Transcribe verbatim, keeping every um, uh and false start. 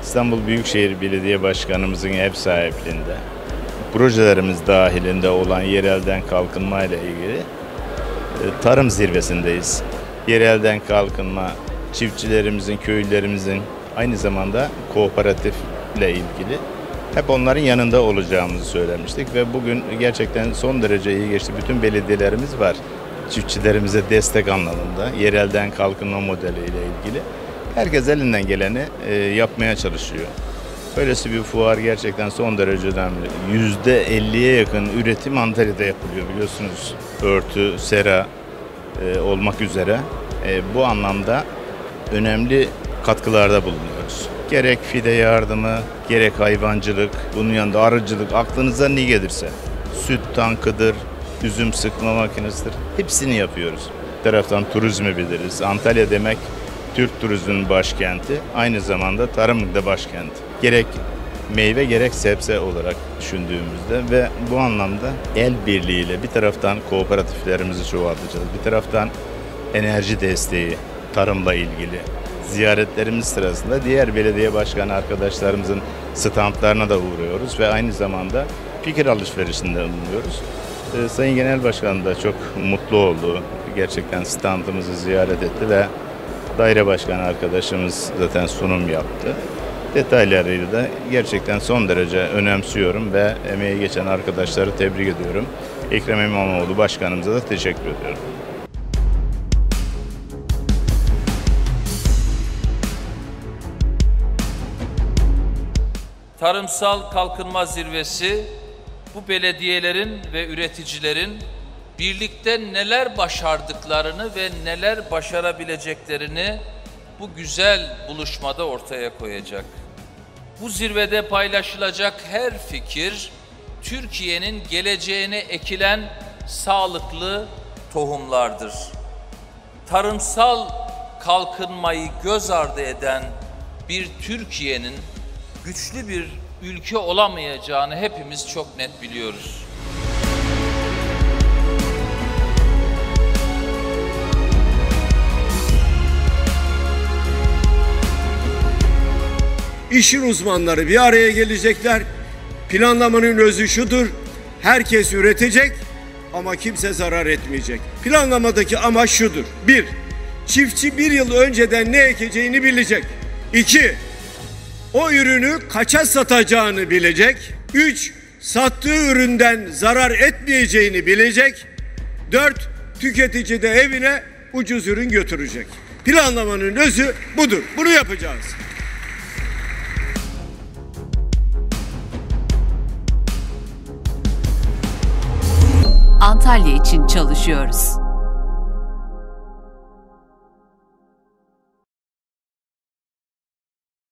İstanbul Büyükşehir Belediye Başkanımızın ev sahipliğinde, projelerimiz dahilinde olan yerelden kalkınma ile ilgili tarım zirvesindeyiz. Yerelden kalkınma, çiftçilerimizin, köylülerimizin aynı zamanda kooperatifle ilgili hep onların yanında olacağımızı söylemiştik ve bugün gerçekten son derece iyi geçti. Bütün belediyelerimiz var. Çiftçilerimize destek anlamında, yerelden kalkınma modeliyle ilgili. Herkes elinden geleni e, yapmaya çalışıyor. Böylesi bir fuar gerçekten son derece önemli. yüzde elliye yakın üretim Antalya'da yapılıyor biliyorsunuz. Örtü, sera e, olmak üzere. E, bu anlamda önemli katkılarda bulunuyoruz. Gerek fide yardımı, gerek hayvancılık, bunun yanında arıcılık, aklınıza ne gelirse. Süt tankıdır, üzüm sıkma makinesidir. Hepsini yapıyoruz. Bir taraftan turizmi biliriz. Antalya demek Türk turizminin başkenti, aynı zamanda tarımın da başkenti. Gerek meyve gerek sebze olarak düşündüğümüzde ve bu anlamda el birliğiyle bir taraftan kooperatiflerimizi çoğaltacağız. Bir taraftan enerji desteği, tarımla ilgili ziyaretlerimiz sırasında diğer belediye başkanı arkadaşlarımızın standlarına da uğruyoruz ve aynı zamanda fikir alışverişinde bulunuyoruz. Ee, Sayın Genel Başkan da çok mutlu oldu. Gerçekten standımızı ziyaret etti ve daire başkanı arkadaşımız zaten sunum yaptı. Detaylarıyla da gerçekten son derece önemsiyorum ve emeği geçen arkadaşları tebrik ediyorum. Ekrem İmamoğlu başkanımıza da teşekkür ediyorum. Tarımsal Kalkınma Zirvesi, bu belediyelerin ve üreticilerin birlikte neler başardıklarını ve neler başarabileceklerini bu güzel buluşmada ortaya koyacak. Bu zirvede paylaşılacak her fikir, Türkiye'nin geleceğine ekilen sağlıklı tohumlardır. Tarımsal kalkınmayı göz ardı eden bir Türkiye'nin güçlü bir ülke olamayacağını hepimiz çok net biliyoruz. İşin uzmanları bir araya gelecekler. Planlamanın özü şudur: herkes üretecek ama kimse zarar etmeyecek. Planlamadaki amaç şudur: bir, çiftçi bir yıl önceden ne ekeceğini bilecek. İki, o ürünü kaça satacağını bilecek. Üç, sattığı üründen zarar etmeyeceğini bilecek. Dört, tüketici de evine ucuz ürün götürecek. Planlamanın özü budur. Bunu yapacağız. Antalya için çalışıyoruz.